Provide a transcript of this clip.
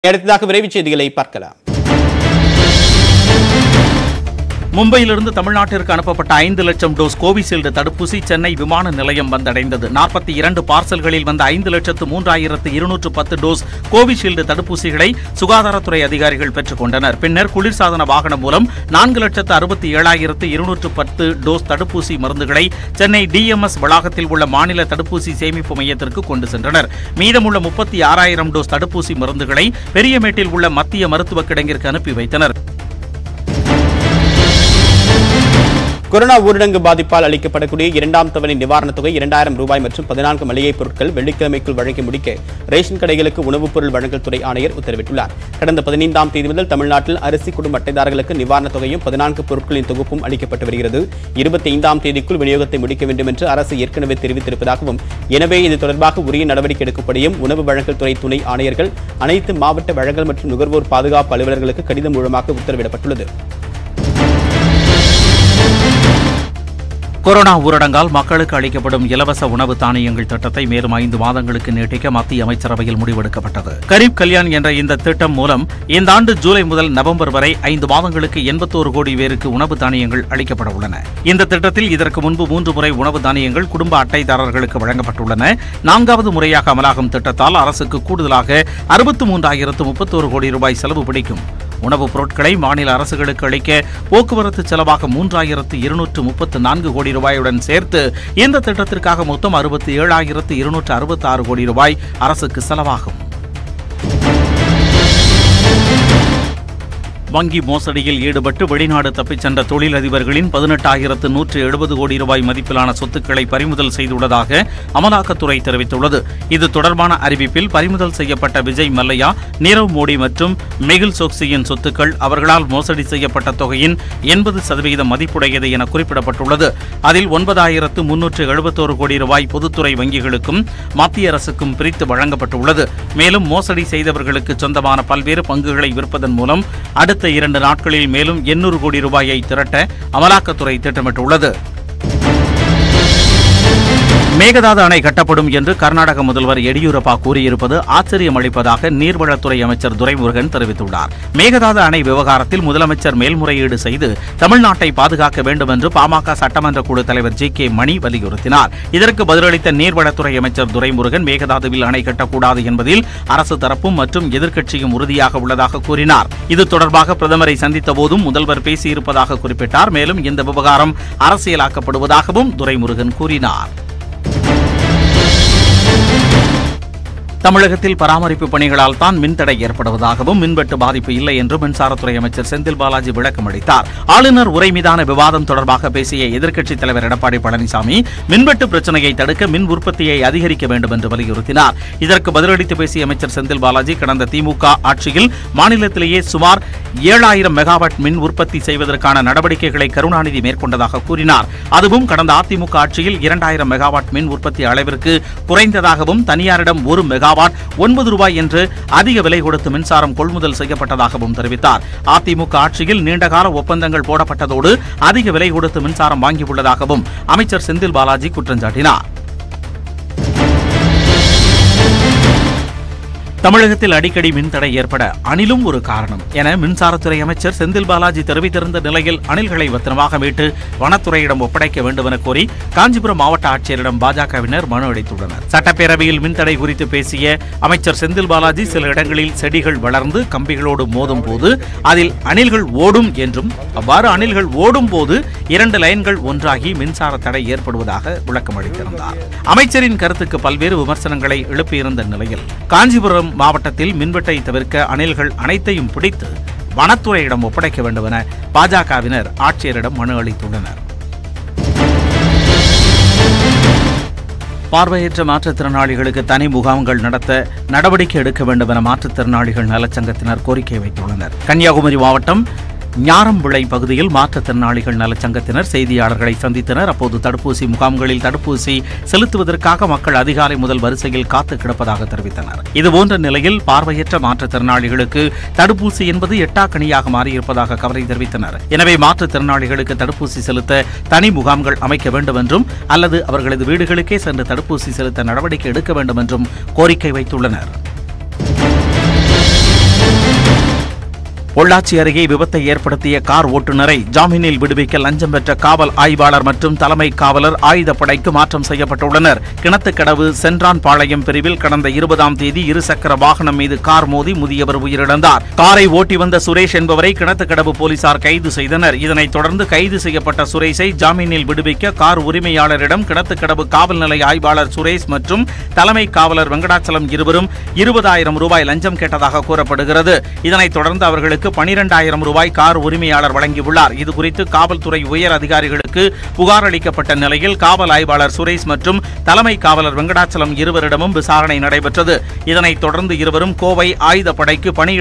அடுத்ததாக விரைவுச் செய்திகளை பார்க்கலாம். மும்பையிலிருந்து தமிழ்நாட்டிற்கு அனுப்பப்பட்ட 5 லட்சம் டோஸ் கோவிஷீல்டு தடுப்பூசி சென்னை விமான நிலையம் வந்தடைந்தது. 42 பார்சல்களில் வந்த 5,03,210 டோஸ் கோவிஷீல்டு தடுப்பூசிகளை சுகாதாரத்துறை அதிகாரிகள் பெற்றுக் கொண்டனர். பின்னர் குளிர்சாதன வாகனம் மூலம் 4,67,210 டோஸ் தடுப்பூசி மருந்துகளை சென்னை DMS வளாகத்தில் உள்ள மாநில தடுப்பூசி சேமிப்பு மையத்திற்கு கொண்டு சென்றனர். மீதமுள்ள 36,000 டோஸ் தடுப்பூசி மருந்துகளை பெரியமேட்டில் உள்ள மத்திய மருத்துவ கிடங்கிற்கு அனுப்பி வைத்தனர். கொரோனா ஊரடங்கு பாதிப்பால் அளிக்கப்படக்கூடிய இரண்டாம் தவணை நிவாரணத் தொகை 2,000 ரூபாய் மற்றும் 14 மளிகைப் பொருட்கள் வெள்ளிக்கிழமைக்குள் வழங்கி முடிக்க ரேஷன் கடைகளுக்கு உணவுப் பொருள் வழங்கல் துறை ஆணையர் உத்தரவிட்டுள்ளார். கடந்த 15ஆம் தேதி முதல் தமிழ்நாட்டில் அரிசி குடும்ப அட்டைதாரர்களுக்கு நிவாரணத் தொகையும் 14 பொருட்களின் தொகுப்பும் அளிக்கப்பட்டு வருகிறது. 25ஆம் தேதிக்குள் விநியோகத்தை முடிக்க வேண்டும் என்று அரசு ஏற்கனவே தெரிவித்திருப்பதாகவும், எனவே இது தொடர்பாக உரிய நடவடிக்கை எடுக்கப்படியும் உணவு வழங்கல் துறை துணை ஆணையர்கள் அனைத்து மாவட்ட வழங்கல் மற்றும் நுகர்வோர் பாதுகாப்பு அலுவலர்களுக்கு கடிதம் மூலமாக உத்தரவிடப்பட்டுள்ளது. கொரோனா ஊரடங்கால் மக்களுக்கு அளிக்கப்படும் இலவச உணவு தானியங்கள் திட்டத்தை மேலும் 5 மாதங்களுக்கு நீட்டிக்க மத்திய அமைச்சரவையில் முடிவெடுக்கப்பட்டது. கரீப் கல்யாண் என்ற இந்த திட்டம் மூலம் இந்த ஆண்டு ஜூலை முதல் நவம்பர் வரை 5 மாதங்களுக்கு 81 கோடி பேருக்கு உணவு தானியங்கள் அளிக்கப்பட உள்ளன. இந்த திட்டத்தில் இதற்கு முன்பு 3 முறை உணவு தானியங்கள் குடும்ப அட்டைதாரர்களுக்கு வழங்கப்பட்டுள்ளன. 4வது முறையாக அமலாகும் திட்டத்தால் அரசுக்கு கூடுதலாக 63,031 கோடி ரூபாய் செலவு பிடிக்கும். உணவுப் பொருட்களை மாநில அரசுகளுக்கு அளிக்க போக்குவரத்து செலவாக 3,234 கோடி ரூபாயுடன் சேர்த்து இந்த திட்டத்திற்காக மொத்தம் 67,266 கோடி ரூபாய் அரசுக்கு செலவாகும். வங்கி மோசடியில் ஈடுபட்டு வெளிநாடு தப்பிச் சென்ற தொழிலதிபர்களின் 18,170 கோடி ரூபாய் மதிப்பிலான சொத்துக்களை பறிமுதல் செய்துள்ளதாக அமலாக்கத்துறை தெரிவித்துள்ளது. இது தொடர்பான அறிவிப்பில் பறிமுதல் செய்யப்பட்ட விஜய் மல்லையா, நீரவ் மோடி மற்றும் மெகுல் சோக்சியின் சொத்துக்கள் அவர்களால் மோசடி செய்யப்பட்ட தொகையின் 80% மதிப்புடையது என குறிப்பிடப்பட்டுள்ளது. அதில் 9,371 கோடி ரூபாய் பொதுத்துறை வங்கிகளுக்கும் மத்திய அரசுக்கும் பிரித்து வழங்கப்பட்டுள்ளது. மேலும் மோசடி செய்தவர்களுக்கு சொந்தமான பல்வேறு பங்குகளை விற்பதன் மூலம் அடுத்த 2 நாட்களில் மேலும் 800 கோடி ரூபாயை திரட்ட அமலாக்கத்துறை திட்டமிட்டுள்ளது. மேகதாது அணை கட்டப்படும் என்று கர்நாடக முதல்வர் எடியூரப்பா கூறியிருப்பது ஆச்சரியம் அளிப்பதாக நீர்வளத்துறை அமைச்சர் துரைமுருகன் தெரிவித்துள்ளார். மேகதாது அணை விவகாரத்தில் முதலமைச்சர் மேல்முறையீடு செய்து தமிழ்நாட்டை பாதுகாக்க வேண்டும் என்று பாமக சட்டமன்ற குழு தலைவர் JK மணி வலியுறுத்தினார். இதற்கு பதிலளித்த நீர்வளத்துறை அமைச்சர் துரைமுருகன் மேகதாதுவில் அணை கட்டக்கூடாது என்பதில் அரசு தரப்பும் மற்றும் எதிர்க்கட்சியும் உறுதியாக உள்ளதாக கூறினார். இது தொடர்பாக பிரதமரை சந்தித்த போதும் முதல்வர் பேசியிருப்பதாக குறிப்பிட்டார். மேலும் இந்த விவகாரம் அரசியலாக்கப்படுவதாகவும் துரைமுருகன் கூறினார். தமிழகத்தில் பராமரிப்பு பணிகளால் தான் மின்தடை ஏற்படுவதாகவும் மின்வெட்டு பாதிப்பு இல்லை என்று மின்சாரத்துறை அமைச்சர் செந்தில் பாலாஜி விளக்கம் அளித்தார். ஆளுநர் உரை மீதான விவாதம் தொடர்பாக பேசிய எதிர்க்கட்சித் தலைவர் எடப்பாடி பழனிசாமி மின்வெட்டு பிரச்சினையை தடுக்க மின் உற்பத்தியை அதிகரிக்க வேண்டும் என்று வலியுறுத்தினார். இதற்கு பதிலளித்து பேசிய அமைச்சர் செந்தில் பாலாஜி கடந்த திமுக ஆட்சியில் மாநிலத்திலேயே சுமார் 7,000 மெகாவாட் மின் உற்பத்தி செய்வதற்கான நடவடிக்கைகளை கருணாநிதி மேற்கொண்டதாக கூறினார். அதுவும் கடந்த அதிமுக ஆட்சியில் 2,000 மெகாவாட் மின் உற்பத்தி அளவிற்கு குறைந்ததாகவும் தனியாரிடம் 1 மெகாவாட் 9 ரூபாய் என்று அதிக விலை கொடுத்து மின்சாரம் கொள்முதல் செய்யப்பட்டதாகவும் தெரிவித்தார். அதிமுக ஆட்சியில் நீண்டகால ஒப்பந்தங்கள் போடப்பட்டதோடு அதிக விலை கொடுத்து மின்சாரம் வாங்கியுள்ளதாகவும் அமைச்சர் செந்தில் பாலாஜி குற்றம் சாட்டினார். தமிழகத்தில் அடிக்கடி மின்தடை ஏற்பட அணிலும் ஒரு காரணம் என மின்சாரத்துறை அமைச்சர் செந்தில் பாலாஜி தெரிவித்திருந்த நிலையில் அணில்களை பத்திரமாக மீட்டு வனத்துறையிடம் ஒப்படைக்க வேண்டும் என கோரி காஞ்சிபுரம் மாவட்ட ஆட்சியரிடம் பாஜகவினர் மனு அளித்துள்ளனர். சட்டப்பேரவையில் மின்தடை குறித்து பேசிய அமைச்சர் செந்தில் பாலாஜி சில இடங்களில் செடிகள் வளர்ந்து கம்பிகளோடு மோதும் போது அதில் அணில்கள் ஓடும் என்றும் அவ்வாறு அணில்கள் ஓடும் போது 2 லைன்கள் ஒன்றாகி மின்சார தடை ஏற்படுவதாக விளக்கம் அளித்திருந்தார். அமைச்சரின் கருத்துக்கு பல்வேறு விமர்சனங்களை எழுப்பியிருந்த நிலையில் காஞ்சிபுரம் மாவட்டத்தில் மின்வெட்டை தவிர்க்க அணில்கள் அனைத்தையும் பிடித்து வனத்துறையிடம் ஒப்படைக்க வேண்டும் என பாஜகவினர் ஆட்சியரிடம் மனு அளித்துள்ளனர். பார்வையற்ற மாற்றுத்திறனாளிகளுக்கு தனி முகாம்கள் நடத்த நடவடிக்கை எடுக்க வேண்டும் என மாற்றுத்திறனாளிகள் நலச்சங்கத்தினர் கோரிக்கை வைத்துள்ளனர். கன்னியாகுமரி மாவட்டம் ஞாரம்பிள்ளை பகுதியில் மாற்றுத்திறனாளிகள் நலச்சங்கத்தினர் செய்தியாளர்களை சந்தித்தனர். அப்போது தடுப்பூசி முகாம்களில் தடுப்பூசி செலுத்துவதற்காக மக்கள் அதிகாலை முதல் வரிசையில் காத்து கிடப்பதாக தெரிவித்தனர். இதுபோன்ற நிலையில் பார்வையற்ற மாற்றுத்திறனாளிகளுக்கு தடுப்பூசி என்பது எட்டாக்கணியாக மாறியிருப்பதாக கவலை தெரிவித்தனர். எனவே மாற்றுத்திறனாளிகளுக்கு தடுப்பூசி செலுத்த தனி முகாம்கள் அமைக்க வேண்டும் என்றும் அல்லது அவர்களது வீடுகளுக்கே சென்று தடுப்பூசி செலுத்த நடவடிக்கை எடுக்க வேண்டும் என்றும் கோரிக்கை வைத்துள்ளனர். பொள்ளாச்சி அருகே விபத்தை ஏற்படுத்திய கார் ஓட்டுநரை ஜாமீனில் விடுவிக்க லஞ்சம் பெற்ற காவல் ஆய்வாளர் மற்றும் தலைமை காவலர் ஆயுதப்படைக்கு மாற்றம் செய்யப்பட்டுள்ளனர். கிணத்துக்கடவு சென்றான்பாளையம் பிரிவில் கடந்த 20ஆம் தேதி இருசக்கர வாகனம் மீது கார் மோதி முதியவர் உயிரிழந்தார். காரை ஓட்டி வந்த சுரேஷ் என்பவரை கிணத்துக்கடவு போலீசார் கைது செய்தனர். இதனைத் தொடர்ந்து கைது செய்யப்பட்ட சுரேஷை ஜாமீனில் விடுவிக்க கார் உரிமையாளரிடம் கிணத்துக்கடவு காவல் நிலைய ஆய்வாளர் சுரேஷ் மற்றும் தலைமை காவலர் வெங்கடாச்சலம் இருவரும் 20,000 ரூபாய் லஞ்சம் கேட்டதாக கூறப்படுகிறது. இதனைத் தொடர்ந்து அவர்களுக்கு 12,000 ரூபாய் கார் உரிமையாளர் வழங்கியுள்ளார். இதுகுறித்து காவல்துறை உயர் அதிகாரிகளுக்கு புகார் அளிக்கப்பட்ட நிலையில் காவல் ஆய்வாளர் சுரேஷ் மற்றும் தலைமை காவலர் வெங்கடாச்சலம் இருவரிடமும் விசாரணை நடைபெற்றது. இதனைத் தொடர்ந்து இருவரும் கோவை ஆயுதப்படைக்கு பணியிட